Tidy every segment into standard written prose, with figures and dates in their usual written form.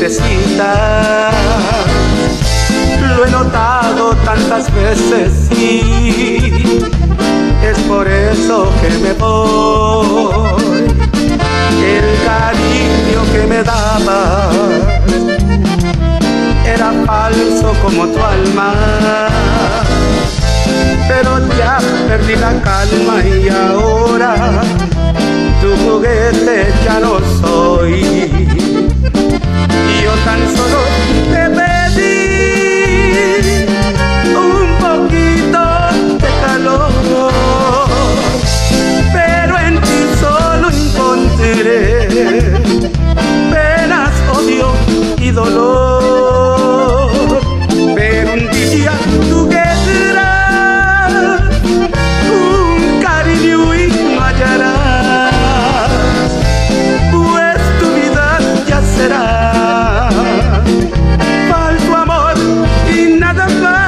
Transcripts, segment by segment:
necesitas. Lo he notado tantas veces y es por eso que me voy. El cariño que me dabas era falso como tu alma, pero ya perdí la calma y ahora tu juguete ya no soy. Y yo tan solo te pedí un poquito de calor, pero en ti solo encontré penas, odio y dolor. Pero un día tú querrás un cariño y no hallarás, pues tu vida ya será falso amor y nada más.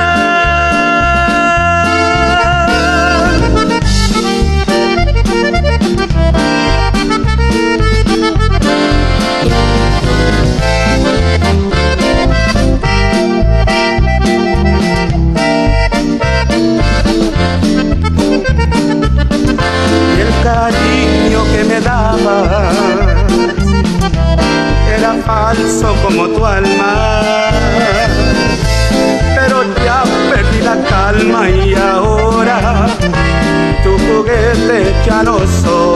El cariño que me dabas era falso como tu alma, pero ya perdí la calma y ahora tu juguete ya no soy.